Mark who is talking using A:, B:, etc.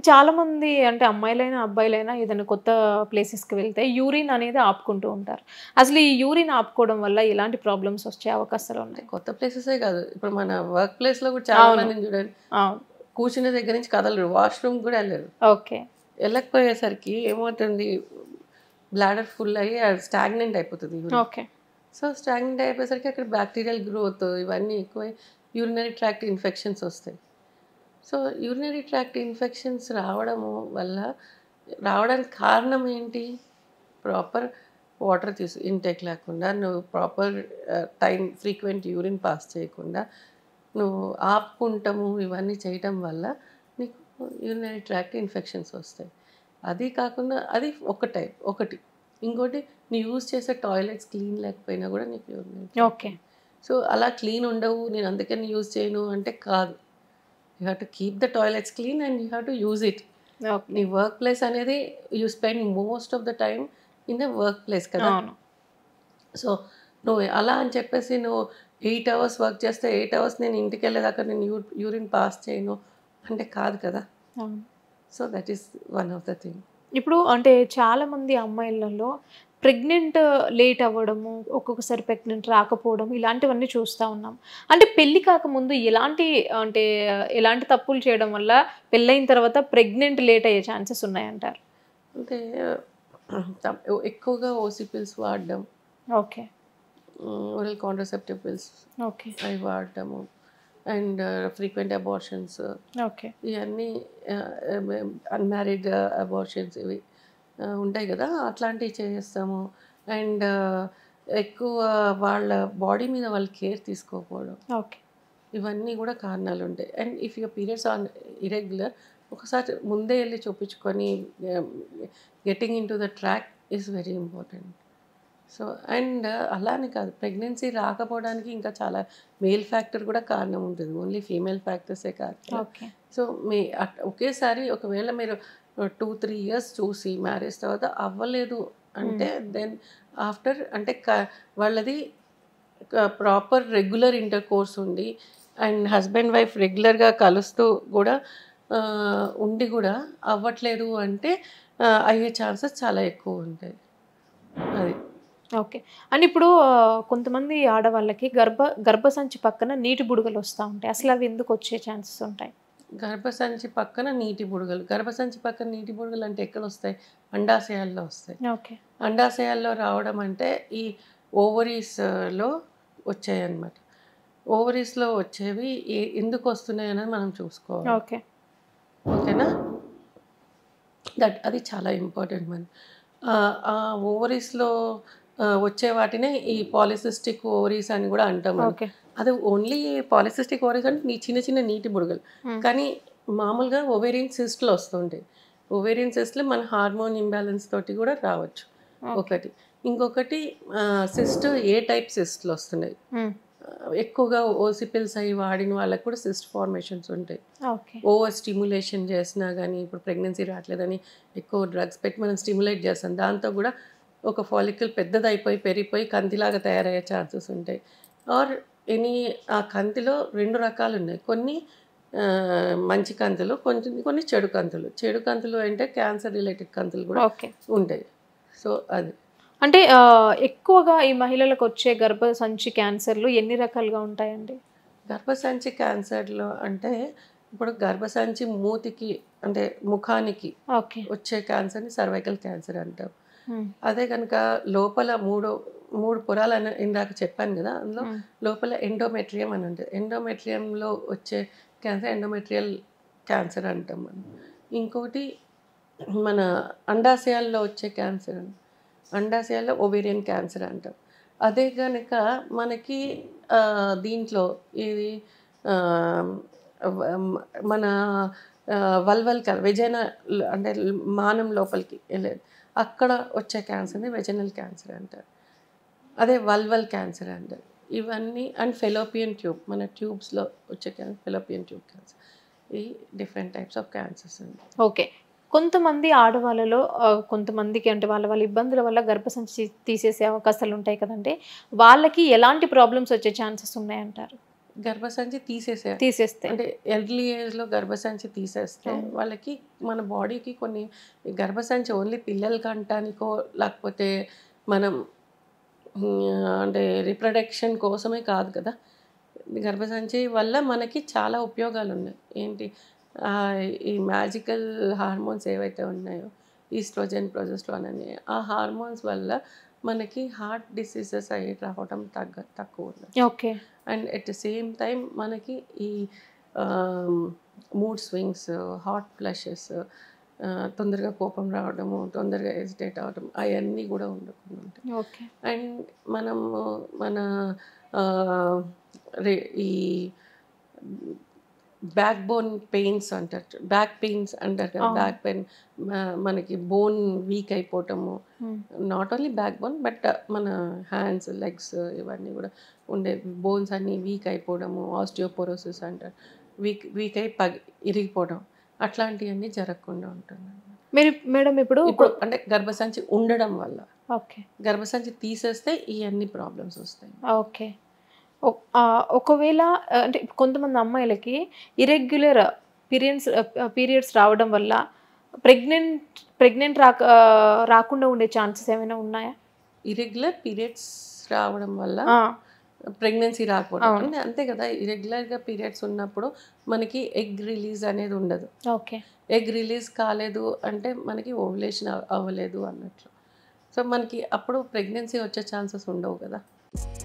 A: చాలా మంది అంటే అమ్మాయిలైనా అబ్బాయిలైనా ఏదైనా కొత్త ప్లేసెస్కి వెళ్తే యూరిన్ అనేది ఆపుకుంటూ ఉంటారు. అసలు ఈ యూరిన్ ఆపుకోవడం వల్ల ఎలాంటి ప్రాబ్లమ్స్ వచ్చే అవకాశాలు ఉన్నాయి?
B: కొత్త ప్లేసెసే కాదు, ఇప్పుడు మన వర్క్ ప్లేస్లో కూడా చాలా మందిని చూడండి,
A: అవును.
B: కూర్చునే దగ్గర నుంచి కదలరు, వాష్రూమ్ కూడా వెళ్ళరు.
A: ఓకే.
B: వెళ్ళకపోయేసరికి ఏమవుతుంది, బ్లాడర్ ఫుల్ అయ్యి స్టాగ్నెంట్ అయిపోతుంది యూరిన్.
A: ఓకే.
B: సో స్టాగ్నెంట్ అయిపోయేసరికి అక్కడ బ్యాక్టీరియల్ గ్రోత్ ఇవన్నీ ఎక్కువై యూరినరీ ట్రాక్ట్ ఇన్ఫెక్షన్స్ వస్తాయి. సో యూరినరీ ట్రాక్ట్ ఇన్ఫెక్షన్స్ రావడానికి కారణం ఏంటి? ప్రాపర్ వాటర్ ఇంటేక్ లేకుండా, నువ్వు proper time frequent urine pass చేయకుండా, నువ్వు ఆపుకుంటాము ఇవన్నీ చేయటం వల్ల నీకు యూరినరీ ట్రాక్ట్ ఇన్ఫెక్షన్స్ వస్తాయి. అది కాకుండా అది ఒకటి. ఇంకోటి, నీ యూజ్ చేసే టాయిలెట్స్ క్లీన్ లేకపోయినా కూడా నీకు యూరినరీ.
A: ఓకే.
B: సో అలా క్లీన్ ఉండవు, నేను అందుకని యూజ్ చేయను అంటే కాదు. You have to keep the toilets clean and you have to use it. నీ వర్క్ ప్లేస్ అనేది you spend most of the time in the work place కదా. సో నువ్వు అలా అని చెప్పేసి నువ్వు 8 hours వర్క్ చేస్తే 8 hours నేను ఇంటికి వెళ్ళేదాకా నేను యూరిన్ పాస్ చేయను అంటే కాదు కదా. So that is one of the thing.
A: ఇప్పుడు అంటే చాలామంది అమ్మాయిలలో ప్రెగ్నెంట్ లేట్ అవ్వడము, ఒక్కొక్కసారి ప్రెగ్నెంట్ రాకపోవడం, ఇలాంటివన్నీ చూస్తూ ఉన్నాం. అంటే పెళ్ళి కాకముందు ఎలాంటి తప్పులు చేయడం వల్ల పెళ్ళైన తర్వాత ప్రెగ్నెంట్ లేట్ అయ్యే ఛాన్సెస్ ఉన్నాయంటారు?
B: అంటే ఎక్కువగా ఓసీ పిల్స్ వాడడం,
A: okay,
B: oral contraceptive pills
A: okay,
B: అవి వాడటము, అండ్ ఫ్రీక్వెంట్ అబార్షన్స్,
A: ఓకే,
B: ఇవన్నీ అన్మ్యారీడ్ అబార్షన్స్ ఇవి ఉంటాయి కదా, అట్లాంటివి చేస్తాము. అండ్ ఎక్కువ వాళ్ళ బాడీ మీద వాళ్ళు కేర్ తీసుకోకపోవడం,
A: ఓకే,
B: ఇవన్నీ కూడా కారణాలు ఉంటాయి. And if your periods are irregular, ఒకసారి ముందే వెళ్ళి చూపించుకొని getting into the track is very important. So and అలానే కాదు, ప్రెగ్నెన్సీ రాకపోవడానికి ఇంకా చాలా మేల్ ఫ్యాక్టర్ కూడా కారణం ఉంటుంది, ఓన్లీ ఫీమేల్ ఫ్యాక్టర్సే కాదు.
A: ఓకే.
B: సో ఒకేసారి ఒకవేళ మీరు 2-3 years చూసి మ్యారేజ్ తర్వాత అవ్వలేదు అంటే దెన్ ఆఫ్టర్ అంటే వాళ్ళది ప్రాపర్ రెగ్యులర్ ఇంటర్ కోర్స్ ఉండి అండ్ హస్బెండ్ వైఫ్ రెగ్యులర్గా కలుస్తూ కూడా ఉండి కూడా అవ్వట్లేదు అంటే అయ్యే ఛాన్సెస్ చాలా ఎక్కువ ఉంటాయి. అది
A: ఓకే. అండ్ ఇప్పుడు కొంతమంది ఆడవాళ్ళకి గర్భసంచి పక్కన నీటి బుడగలు వస్తూ ఉంటాయి. అసలు అవి ఎందుకు వచ్చే ఛాన్సెస్ ఉంటాయి?
B: గర్భసంచి పక్కన నీటి బుడగలు, గర్భసంచి పక్కన నీటి బుడగలు అంటే ఎక్కడ వస్తాయి? అండాశయాల్లో వస్తాయి.
A: ఓకే.
B: అండాశయాల్లో రావడం అంటే ఈ ఓవరీస్లో వచ్చాయన్నమాట. ఓవరీస్లో వచ్చేవి ఎందుకు వస్తున్నాయి అనేది మనం చూసుకోవాలి.
A: ఓకే,
B: ఓకేనా. అది చాలా ఇంపార్టెంట్. మన ఆ ఓవరీస్లో వచ్చే వాటినే ఈ పాలిసిస్టిక్ ఓవరీస్ అని కూడా అంటాం. అది ఓన్లీ పాలిసిస్టిక్ ఓవరీస్ అంటే చిన్న చిన్న నీటి బుడగలు, కానీ మామూలుగా ఓవేరియన్ సిస్ట్లు వస్తుంటాయి. ఓవేరియన్ సిస్ట్లు మన హార్మోన్ ఇంబ్యాలెన్స్ తోటి కూడా రావచ్చు ఒకటి. ఇంకొకటి సిస్ట్ ఏ టైప్ సిస్ట్లు వస్తున్నాయి, ఎక్కువగా ఓసీ పిల్స్ అవి వాడిన వాళ్ళకి కూడా సిస్ట్ ఫార్మేషన్స్ ఉంటాయి. ఓవర్ స్టిమ్యులేషన్ చేసినా కానీ, ఇప్పుడు ప్రెగ్నెన్సీ రావట్లేదని ఎక్కువ డ్రగ్స్ పెట్టి మనం స్టిమ్యులేట్ చేస్తాం, దాంతో కూడా ఒక ఫాలికల్ పెద్దదైపోయి పెరిగిపోయి కంతిలాగా తయారయ్యే ఛాన్సెస్ ఉంటాయి. ఆర్ ఆ కంతిలో 2 రకాలు ఉన్నాయి, కొన్ని మంచి కంతులు, కొన్ని చెడు కంతులు. చెడు కంతులు అంటే క్యాన్సర్ రిలేటెడ్ కంతులు కూడా ఉంటాయి. సో అది
A: అంటే ఎక్కువగా ఈ మహిళలకు వచ్చే గర్భసంచి క్యాన్సర్లు ఎన్ని రకాలుగా ఉంటాయండి?
B: గర్భసంచి క్యాన్సర్లు అంటే ఇప్పుడు గర్భసంచి మూతికి అంటే ముఖానికి వచ్చే క్యాన్సర్ని సర్వైకల్ క్యాన్సర్ అంటాం. అదే కనుక లోపల మూడు పొరాలు ఇందాక చెప్పాను కదా, అందులో లోపల ఎండోమెట్రియం అని ఉంటుంది. ఎండోమెట్రియంలో వచ్చే క్యాన్సర్ ఎండోమెట్రియల్ క్యాన్సర్ అంటాం మనం. ఇంకోటి మన అండాశయాల్లో వచ్చే క్యాన్సర్, అండాశయాల్లో ఓవేరియన్ క్యాన్సర్ అంటాం. అదే కనుక మనకి దీంట్లో ఇది మన వల్వల్ వెజైనా అంటే మానం లోపలికి వెళ్ళేది, అక్కడ వచ్చే క్యాన్సర్ని వెజనల్ క్యాన్సర్ అంటారు. అదే వల్వల్ క్యాన్సర్ అంటారు. ఇవన్నీ అండ్ ఫెలోపియన్ ట్యూబ్, మన ట్యూబ్స్లో వచ్చే క్యాన్సర్ ఫెలోపియన్ ట్యూబ్ క్యాన్సర్. ఈ డిఫరెంట్ టైప్స్ ఆఫ్ క్యాన్సర్స్ అండి.
A: ఓకే. కొంతమంది ఆడవాళ్ళలో కొంతమందికి అంటే వాళ్ళ ఇబ్బందుల వల్ల గర్భసంచి తీసేసే అవకాశాలు ఉంటాయి కదండి, వాళ్ళకి ఎలాంటి ప్రాబ్లమ్స్ వచ్చే ఛాన్సెస్ ఉన్నాయంటారు?
B: గర్భసంచి
A: తీసేస్తే
B: అంటే ఎర్లీ ఏజ్లో గర్భసంచి తీసేస్తే వాళ్ళకి మన బాడీకి కొన్ని గర్భసంచి ఓన్లీ పిల్లలకి అంటానికో లేకపోతే మనం అంటే రిప్రొడక్షన్ కోసమే కాదు కదా. గర్భసంచి వల్ల మనకి చాలా ఉపయోగాలు ఉన్నాయి. ఏంటి ఈ మ్యాజికల్ హార్మోన్స్ ఏవైతే ఉన్నాయో ఈస్ట్రోజన్ ప్రొజెస్ట్రాన్ అని, ఆ హార్మోన్స్ వల్ల మనకి హార్ట్ డిసీజెస్ అయ్యి రావడం తక్కువ ఉన్నాయి.
A: Okay.
B: And at the same time మనకి ఈ మూడ్ స్వింగ్స్, హాట్ ఫ్లషెస్, తొందరగా కోపం రావడము, తొందరగా ఎజిటేట్ అవ్వడం అవన్నీ కూడా ఉండకుండా ఉంటాయి.
A: ఓకే.
B: అండ్ మనము మన ఈ బ్యాక్ బోన్ పెయిన్స్ అంటారు, బ్యాక్ పెయిన్స్ అంటారు కదా, బ్యాక్ పెయిన్ మనకి బోన్ వీక్ అయిపోవటము, not only backbone but మన హ్యాండ్స్, లెగ్స్ ఇవన్నీ కూడా ఉండే బోన్స్ అన్నీ వీక్ అయిపోవడము, ఆస్టియోపోరోసిస్ అంటారు, వీక్ అయి ఇరిగిపోవడం, అట్లాంటివన్నీ జరగకుండా ఉంటుంది.
A: మేడం ఇప్పుడు
B: అంటే గర్భసంచి ఉండడం వల్ల.
A: ఓకే.
B: గర్భసంచి తీసేస్తే ఇవన్నీ ప్రాబ్లమ్స్ వస్తాయి.
A: ఓకే. ఒకవేళ అంటే కొంతమంది అమ్మాయిలకి ఇరెగ్యులర్ పీరియడ్స్ రావడం వల్ల ప్రెగ్నెంట్ రాకుండా ఉండే ఛాన్సెస్ ఏమైనా ఉన్నాయా?
B: ఇరెగ్యులర్ పీరియడ్స్ రావడం వల్ల ప్రెగ్నెన్సీ రాకపోవడం అంటే అంతే కదా. ఇరెగ్యులర్గా పీరియడ్స్ ఉన్నప్పుడు మనకి ఎగ్ రిలీజ్ అనేది ఉండదు.
A: ఓకే.
B: ఎగ్ రిలీజ్ కాలేదు అంటే మనకి ఓవ్యులేషన్ అవ్వలేదు అన్నట్లు. సో మనకి అప్పుడు ప్రెగ్నెన్సీ వచ్చే ఛాన్సెస్ ఉండవు కదా.